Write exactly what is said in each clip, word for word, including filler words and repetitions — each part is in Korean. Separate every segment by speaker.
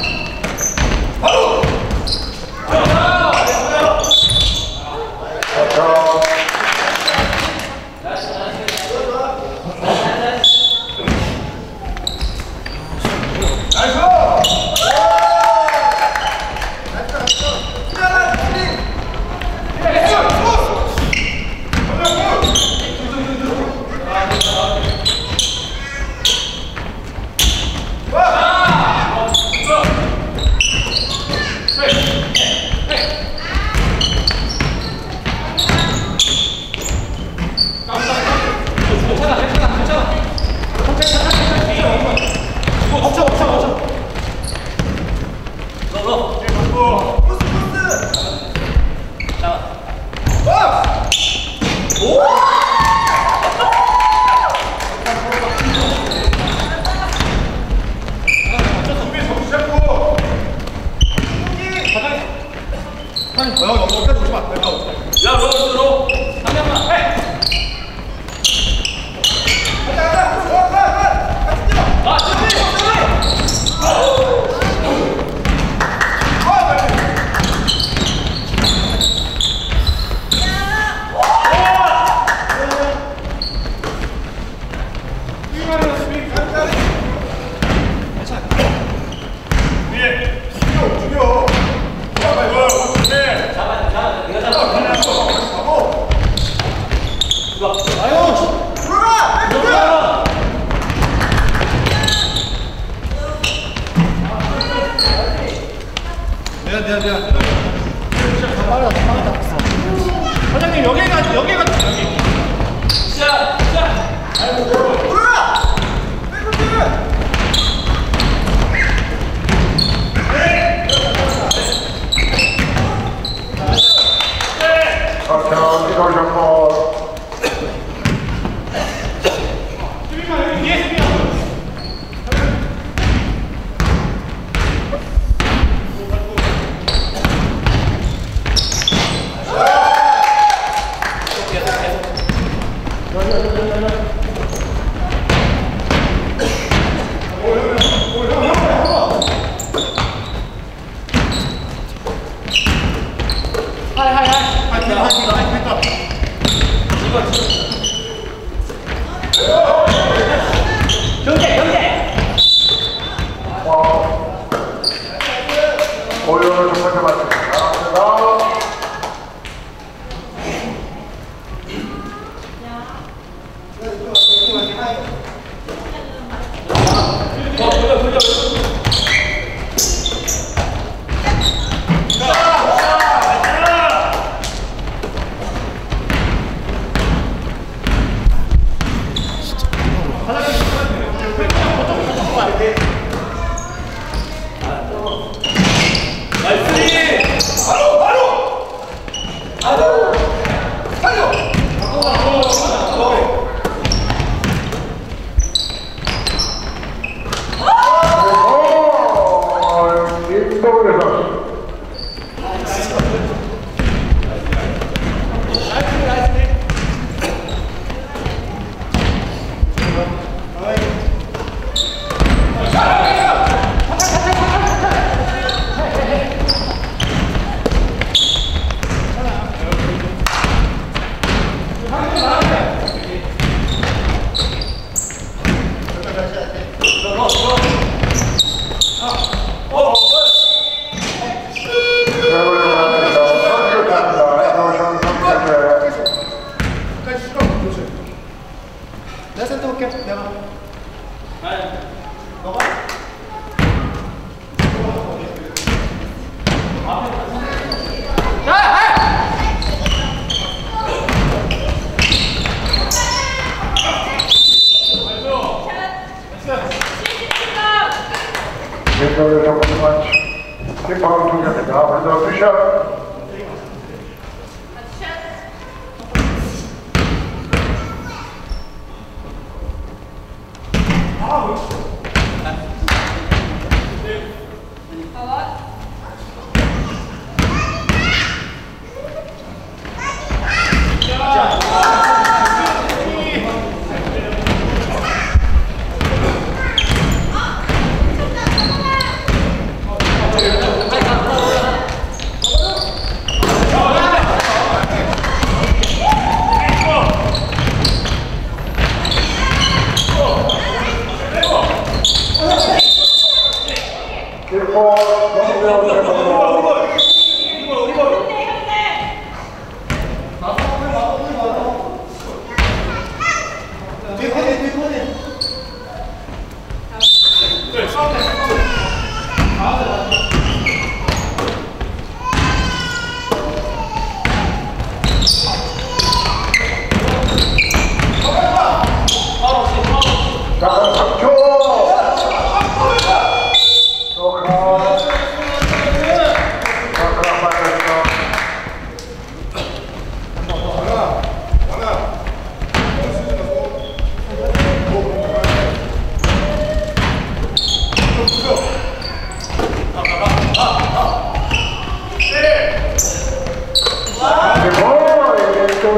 Speaker 1: 사장님 여기가 여기가 여기. 자, 자. 아이고. 돌아.
Speaker 2: 박태원 이걸 잡고.
Speaker 1: 수비만 여기 뒤에 수비야.
Speaker 3: 경제 경제
Speaker 2: 오연을 첫 번째 맞습니다.
Speaker 1: 바로 바로 바로 살려.
Speaker 2: 김동현 선수.
Speaker 1: 내가 센터 볼게. 내가. 너가.
Speaker 2: 김동현 첫 번째 마치. 김파운 중입니다. 먼저 투샷. 너무 외워주세요. 자, 삼 초. 노카. 노카 빠졌어. 그리고 이제 또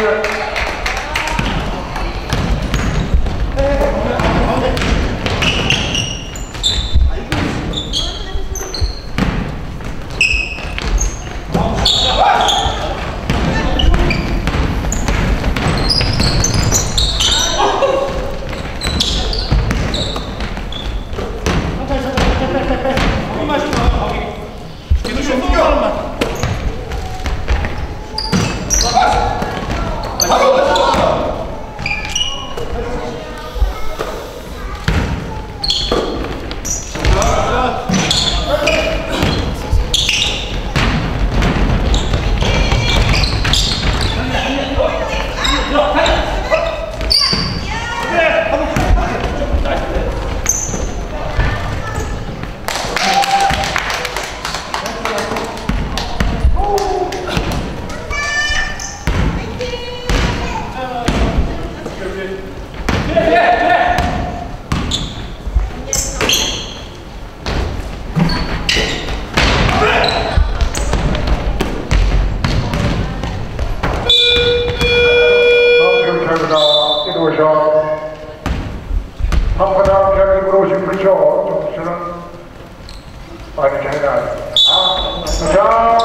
Speaker 2: 한번더 대한민국으로 오신 분이죠. 저는 많이 잘해놔요. 아, 자.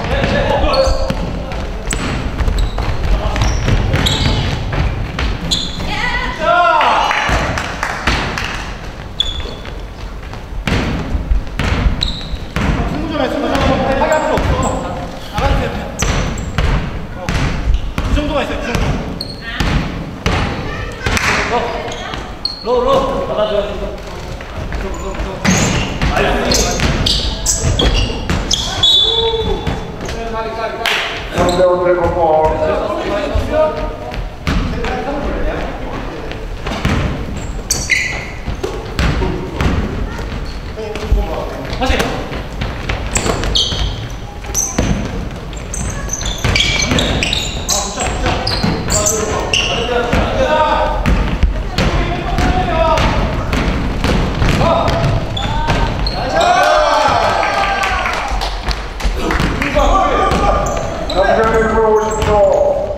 Speaker 1: 승부점에 승부점 하게 할 필요 없어. 나가주세요. 어. 그 정도가 있어요. 그 정도. 로, 로, 받아줘야 돼.
Speaker 2: 삼 대 오 대공볼.
Speaker 1: 다시.
Speaker 2: 대한민국으로 오십시오.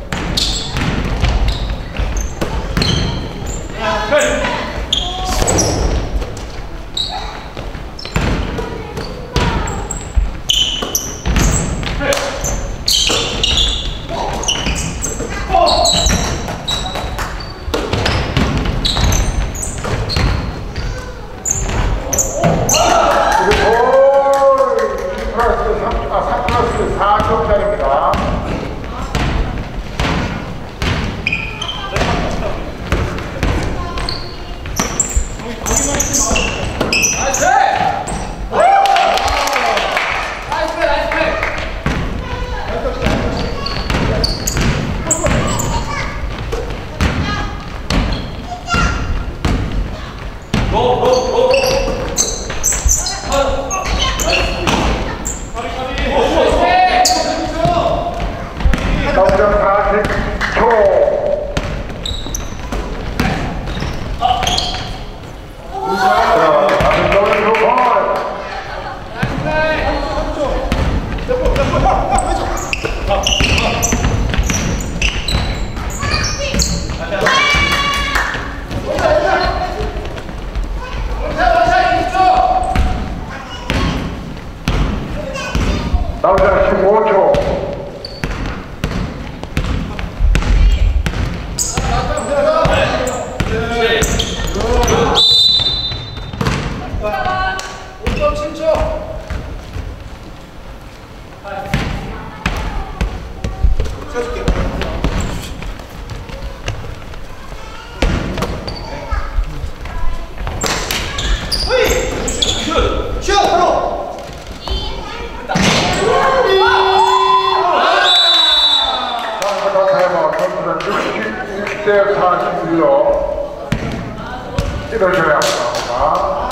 Speaker 2: 삼 플러스 사 점짜리입니다. 나오장 사십 초. 자, 다른 점을 두 번. 나오장 십오 초. 오 점 칠 초.
Speaker 1: 채워줄게. 슛! 슛! 바로!
Speaker 2: 상대가 타임아웃 선수는 육십일 대 사십일로 이뤄줘야 합니다.